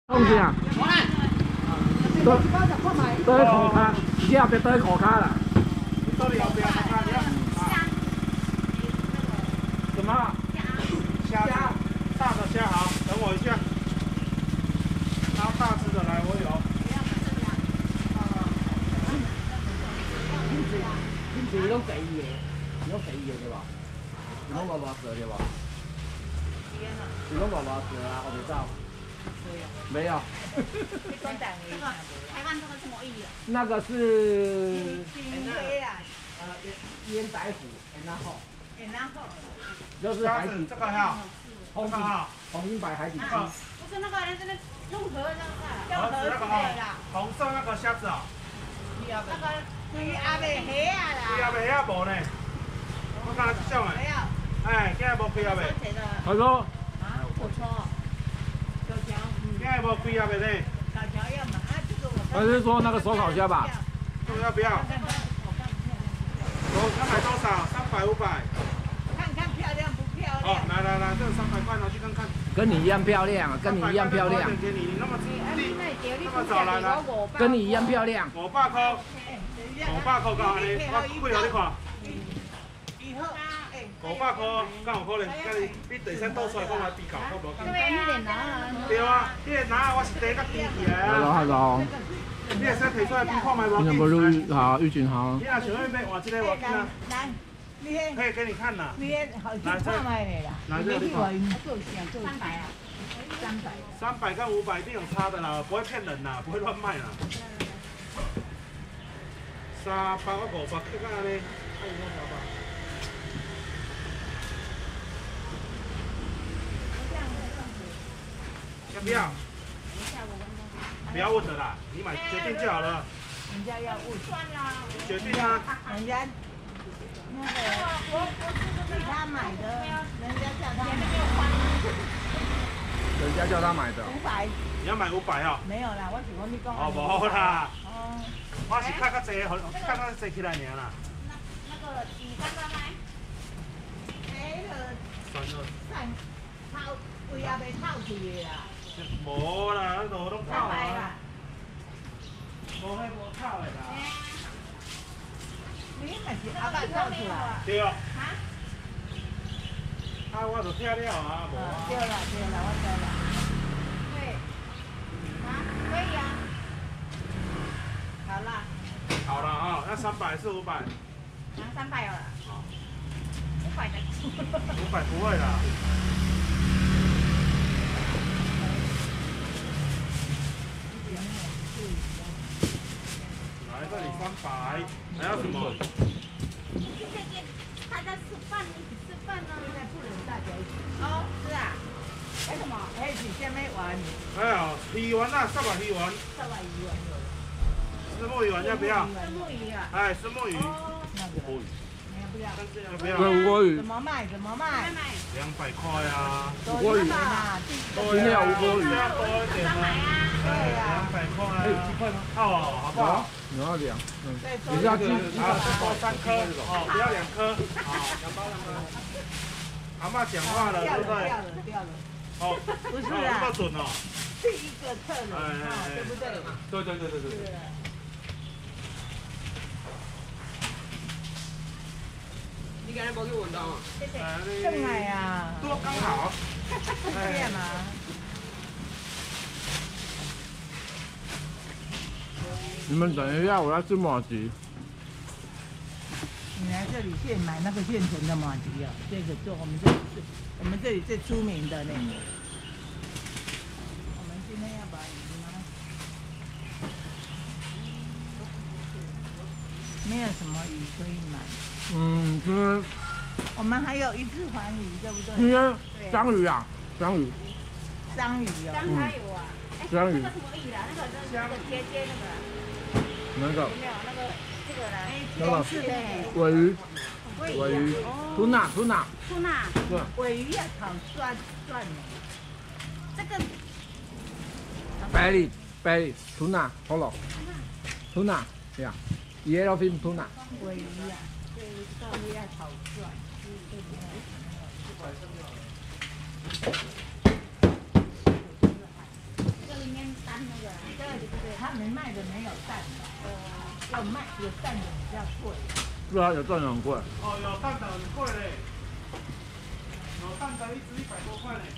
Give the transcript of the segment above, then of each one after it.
放心啊，都在口卡，只要别在口卡了。到底要不要看？你要什么？虾，大的虾好，等我一下。然后大只的来，我有。你拢第二个，你拢第二个对吧？你拢爸爸蛇对吧？你拢爸爸蛇啊，我不知道。没有。 台湾这个什么意义？ 那个是烟仔虎，然后就是海底这个哈，红金白海底鸡。 不是那个人，那用河那个， 那个啊，红色那个虾子啊。 那个鱼阿未起啊啦。 鱼阿未起啊无呢？我看像诶。哎，今日无鱼阿未。他说。 啊，我错。 今日无鱼阿未呢？ 小条要买啊，这个我。 还是说那个手烤虾吧？这个要不要？要买多少？300、500。 看看漂亮不漂亮？ 哦，来，这300块拿去看看。 跟你一样漂亮，跟你一样漂亮。 给你那么早来啦， 跟你一样漂亮。 500块，500块够安尼，我几号你看？500块，敢有可能？你第三倒出来，我来比较，好无？对啊，你个拿我是第一个比起来啊。 Hello。 你会先提出来比看卖无？ 今天不是好，玉锦好。 你若想要买换这个我看啊。可以给你看呐。来这买的啦。来这里看。300跟500一定有差的啦，不会骗人啦，不会乱卖啦。300我500克安尼，看你多少吧。要不要？不要问的啦，你买决定就好了。 人家要问。 决定啊。 人家那个我他买的，人家叫他买。 人家叫他买的。 500。 你要买500啊？ 没有啦，我是讲你讲。 哦，无啦。哦。我是看较济，看较济起来尔啦。 那个你刚刚买？套胃也未套去的啦。 无啦，那路拢套啊。无套的啦。 你嘛是后摆套出来。 对啊。啊，我就听了啊，无啊。 对啦，我知啦。对。啊，可以啊。好啦。 好了啊，那300还是500？ 啊，300有了。好。500的。 500不会啦。来这里300，还要什么？ 他在吃饭呢。现在不能大家一起。哦，是啊。还什么？还是下面玩？ 还有鱼丸啊，沙巴鱼丸。 沙巴鱼丸有。 石目鱼丸要不要？ 石目鱼啊。 哎，石目鱼。 那个。不要。 要不要？ 对，乌龟鱼。 怎么卖 ？200块啊。 乌龟鱼。今天有乌龟鱼。 要多一点吗？ 对呀。 200块啊。 鸡块吗？ 哦，好不好？ 你要2。 你要鸡？好，多3颗，哦，不要2颗。好，2包2颗。阿嬷讲话了，对不对？ 掉了。 哦， 不是啊，那么准哦。 第一个客人，对不对？ 对。 你今日无去运动啊？ 谢谢。正来啊。 多刚好。 这样吗？ 你们等一下，我要吃麻吉。 你来这里现买那个现成的麻吉啊，这个做我们这里最出名的呢。我们今天要把鱼吗？没有什么鱼可以买。 今天我们还有一只环鱼，对不对？ 今天章鱼啊，章鱼哦。 章还有啊。 章鱼。 那个什么鱼啦？那个接那个。 哪个？ 没有那个这个啦。 那个尾鱼。尾鱼。吐纳。 对。尾鱼要炒蒜的。这个。 belly tuna hello tuna yeah yellowfin tuna。 尾鱼啊，尾鱼要炒蒜。这里面对，他们卖的没有蛋的，要卖有蛋的比较贵。 是啊，有蛋的很贵。 哦，有蛋的很贵嘞，有蛋的一只100多块嘞。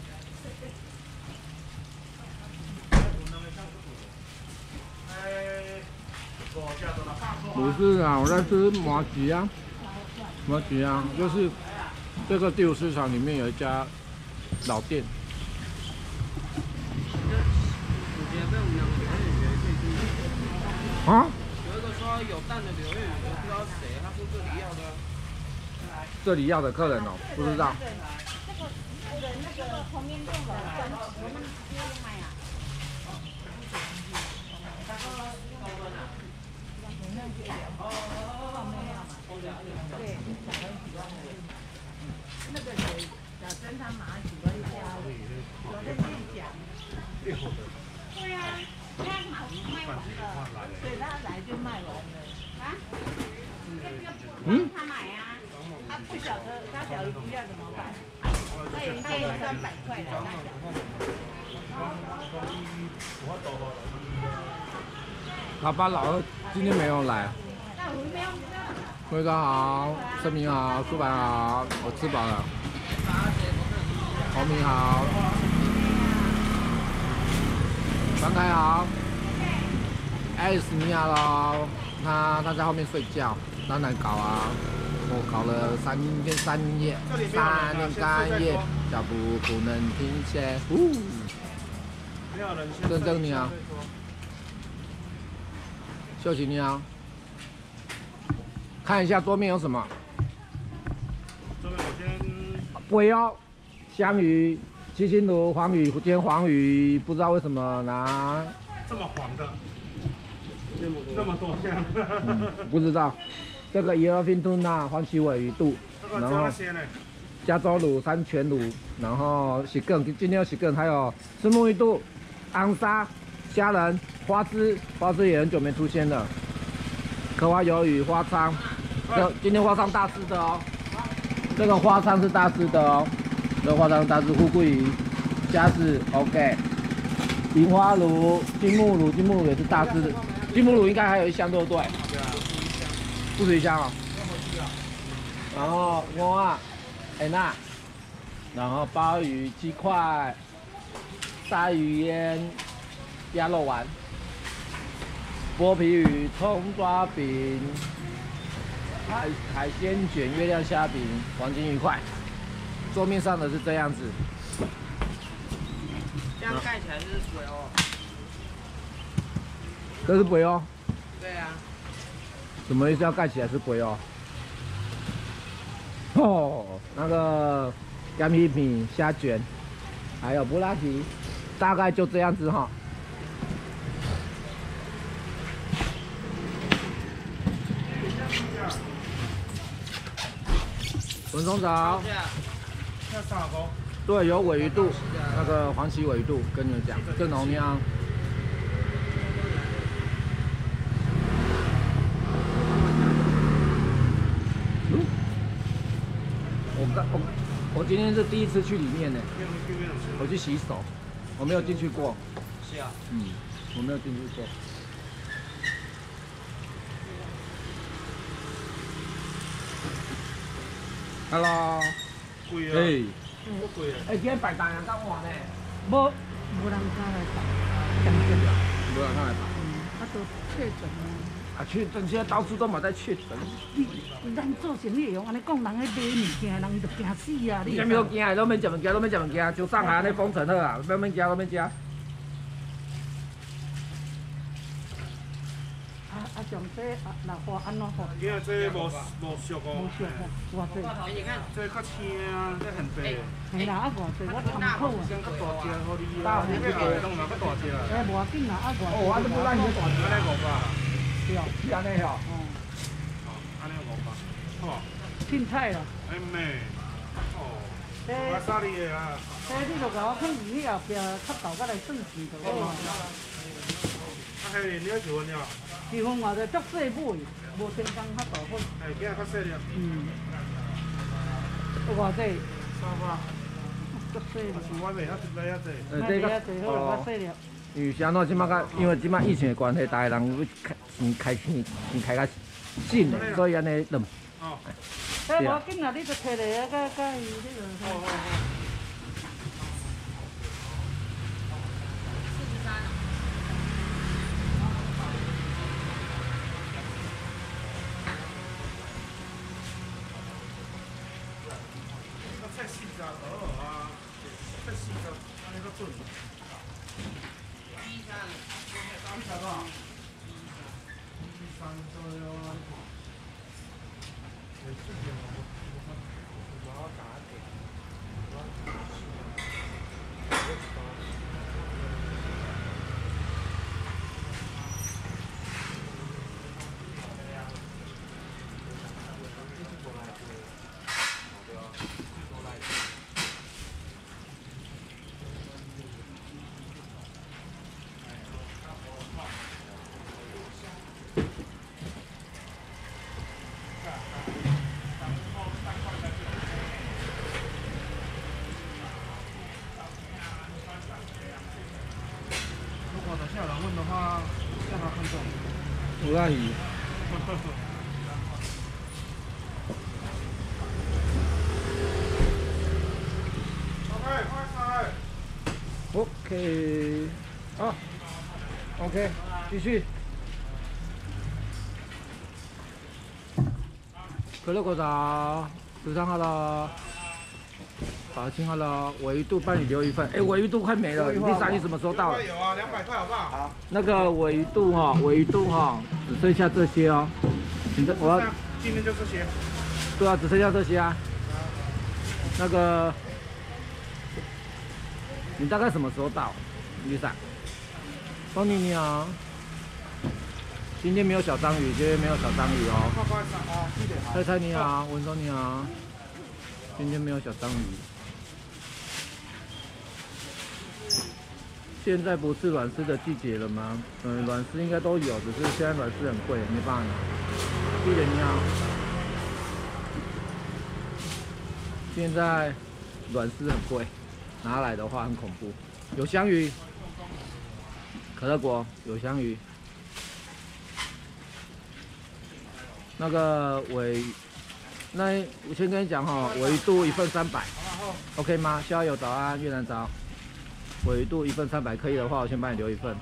不是啊，我在吃麻吉啊，麻吉啊，就是这个第五市场里面有一家老店。啊？ 有一个说有蛋的刘玉，我不知道谁，他说这里要的。 这里要的客人哦，不知道。 那个红面粽的专辑，我们直接买啊。对，那个谁，小珍他马几个家，昨天跟你讲。对啊，他马卖完了，对他来就卖完了啊。他买啊，他不晓得，他小鱼不要怎么办？那也有300块的那老爸老二今天没有来。 那我没有。 辉哥好，盛明好，苏白好，我吃饱了。洪明好，fran凯好，艾斯尼亚喽，他在后面睡觉，当然搞啊，我搞了3天3夜，3天3夜，脚步不能停歇。郑正你好，秀琴你好。看一下桌面有什么？ 这边我先尾腰、香鱼、七星鲈、黄鱼、福建黄鱼，不知道为什么拿这么黄的，这么多项， 不知道。这个 yellowfin tuna 黄鳍尾鱼肚，然后加州鲈、三全鲈，然后喜更，今天有喜更，还有石目鱼肚、昂沙、虾仁、花枝也很久没出现了。壳花鱿鱼、花鲳，今天花鲳大只的哦。这个花鲳是大只的哦，这个花鲳大只，富贵鱼、虾子 OK。银花鲈、金目鲈也是大只的，金目鲈应该还有1箱对不对？对啊，不止1箱哦。然后蚵仔、蚵然后鲍鱼、鸡块、鲨鱼烟、鸭肉丸。剥皮鱼、葱抓饼、海鲜卷、月亮虾饼、黄金鱼块。桌面上的是这样子。 这样盖起来就是鬼哦。 这是鬼哦。 对啊。 什么意思？要盖起来是鬼哦？哦，那个干皮米、虾卷，还有布拉提，大概就这样子哈。文松早，对，有尾鱼肚，那个黄鳍尾鱼肚，跟你们讲，正浓酿。我今天是第一次去里面呢，我去洗手，我没有进去过。 是啊。 我没有进去过。Hello， 贵啊！ 好贵啊！今天摆档人敢换呢？ 无人敢来打， 无人敢来打。 他都确诊了。 啊，确诊，现在到处都嘛在确诊。 咱做生意用安尼讲，人咧买物件，人就惊死啊！ 你啥物好惊的？拢免食物件，拢免食物件，就上海安尼封城好啊，免食，拢免食。 上这那花安怎好？ 今仔这无熟哦。 无熟哦，偌济。 你看， 这较青啊，这很白。 系啦，啊偌济，我参考啊。 较大只，好你啊。你这个弄哪较大只啊？ 无要紧啦，啊偌。 哦，啊，你不咱伊大只安尼500。 是哦， 是安尼吼。 哦，安尼500，好。 凊彩啦。 哎妹，哦。我啥哩个啊？ 你就甲我放伫迄后壁，较豆甲来算钱就好。 啊，嘿，你要几分了？ 2分外就足细尾，无天工较大份。 哎，今仔较细了。 偌济 300。 足细了。 我袂晓一个遐济。 这个较细了，较细了。 因为安怎即摆因为即摆疫情的关系，大家人开较紧的，所以安尼弄。 哦。哎，无紧啦，你就摕来啊，甲伊迄个。哦。 太细致啊，太细致，安尼较准。3多少？3左右啊。如果等下有人问的话，让他看中。 有阿姨。OK， 好 ，OK， 继续。可乐果茶，13号了，法清号了，尾鱼肚帮你留一份。哎，尾鱼肚快没了，第3鱼什么时候到了？ 有啊，200块好不好？好。 那个尾鱼肚哈，只剩下这些哦。我要今天就这些。 对啊，只剩下这些啊。那个，你大概什么时候到？雨伞。方妮你好。今天没有小章鱼，今天没有小章鱼哦。菜菜你好，文松你好。今天没有小章鱼。现在不是卵丝的季节了吗？卵丝应该都有，只是现在卵丝很贵，没办法拿。丽人你好。现在卵丝很贵，拿来的话很恐怖。有香鱼，可乐果有香鱼。那个那我先跟你讲哈，尾鱼肚1份300 ，OK 吗？逍遥早安，越南早。尾鱼肚1份300，可以的话，我先帮你留一份。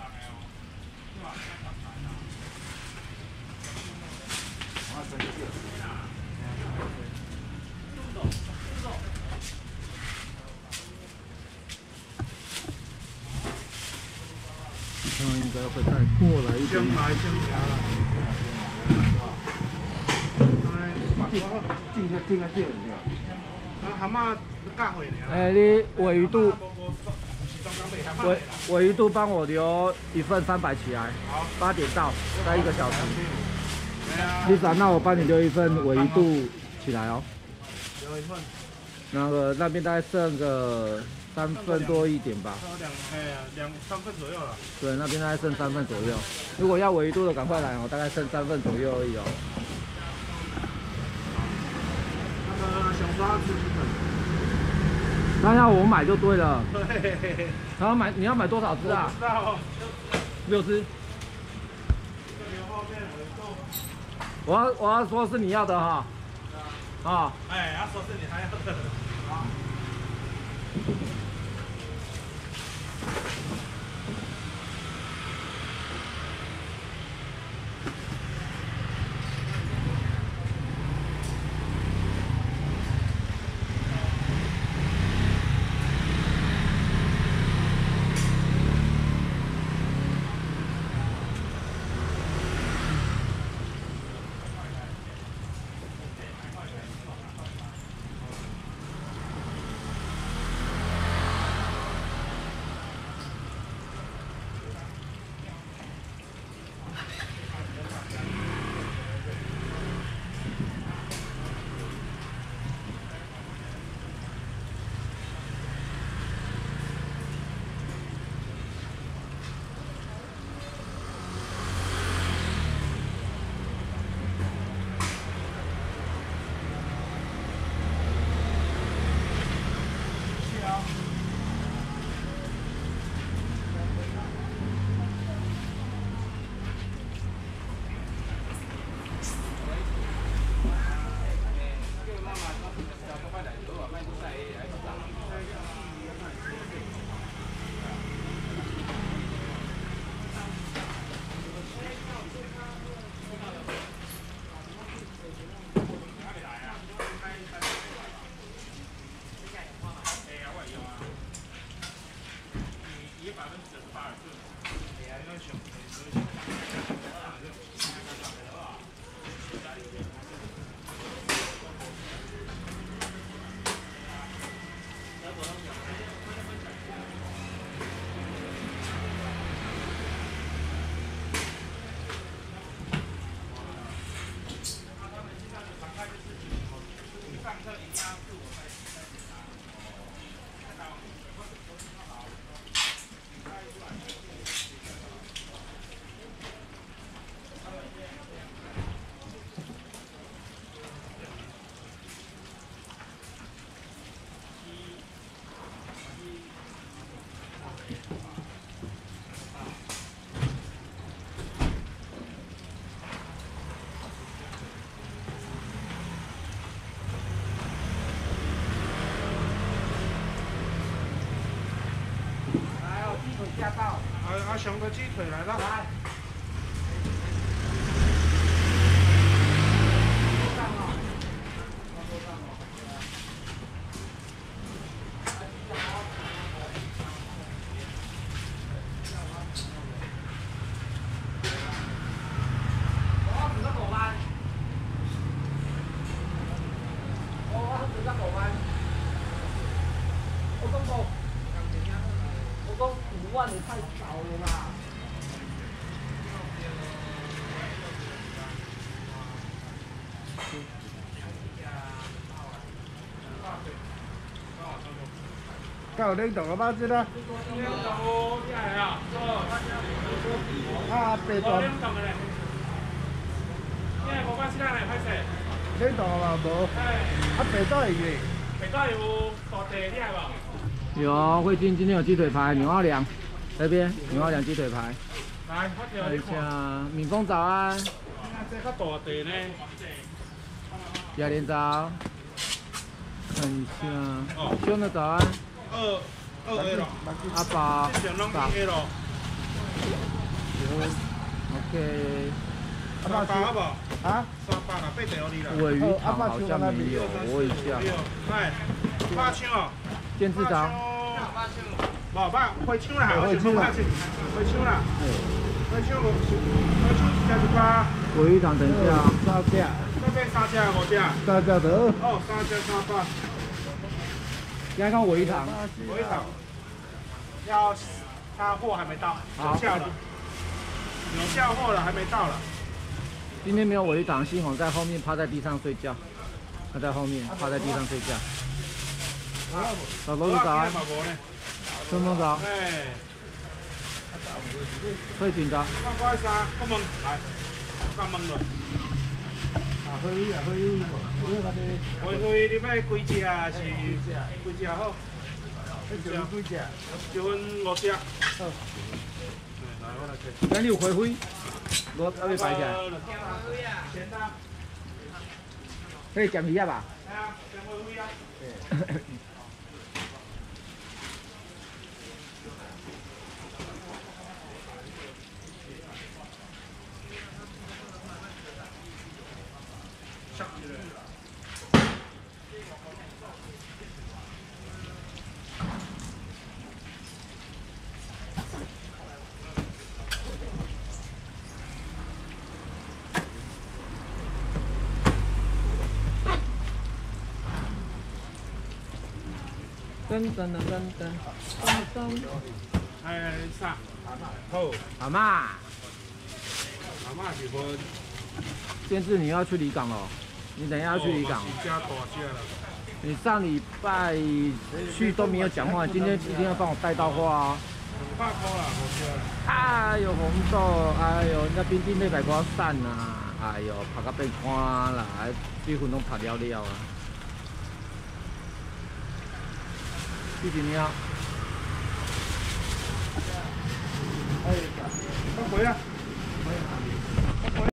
应该会再过来一点。 蛤蟆教会你。 哎，你尾鱼肚，尾鱼肚帮我留1份300起来。好，8点到，再1个小时。Lisa， 那我帮你留一份尾鱼肚起来哦。 留一份。 那边大概剩个3份多一点吧。 3份左右了。 对，那边大概剩3份左右。如果要尾鱼肚的，赶快来哦，大概剩3份左右而已哦。 想抓自己本， 那要我买就对了。 对。 然后你要买多少只啊？ 不知道。 6只。我要说是你要的哈。啊。 哎，要说是你还要的。好。 阿雄的鸡腿来了。来。 我讲5万也太少了啦。 够领导个包子啦。啊，白段。领导嘛无。啊，白段会去。 北段有大地，你爱无？ 有，慧君今天有鸡腿排，牛奥良那边牛奥良鸡腿排。 来，我调你看。 敏峰早安。 这较大地呢。 亚莲早。看一下。兄的早安。 2A 咯。 阿宝。 上拢 A 咯。 OK。 阿爸好不？ 啊 ？300啦，8地互你啦。 尾鱼汤好像没有，我问一下。 来，8枪哦。 建制长。 无8花枪啦，花枪啦，花枪啦。花枪118。 尾鱼汤等一下，3只。 这边3只5只 3只得。 哦，3只300。 刚刚尾鱼汤。 尾鱼汤。要，他货还没到，有效了。有效货了，还没到了。 今天没有尾鱼汤，新红在后面趴在地上睡觉。他在后面趴在地上睡觉。老罗早安。春风早。 哎。 慧君早。 我乖衫，我问来，我问落。 啊，可以啊，可以。 回你要几只啊？是几只好？ 几只？ 一份5只。 好。 来，我来切。 那你有回灰？我要摆起来。可以讲一下吧。噔噔噔噔噔噔。 哎，啥？好。 阿妈。 阿妈是无。 建志，你要去离港了，你等一下要去离港。 加大只了。 你上礼拜去都没有讲话，今天一定要帮我带到话啊。 200块啦，5只。 哎呦，红豆，哎呦，人家冰冰那100块散啊，哎呦，拍到变宽啦，水分拢拍了了啊。谢谢你啊。 哎，快回来。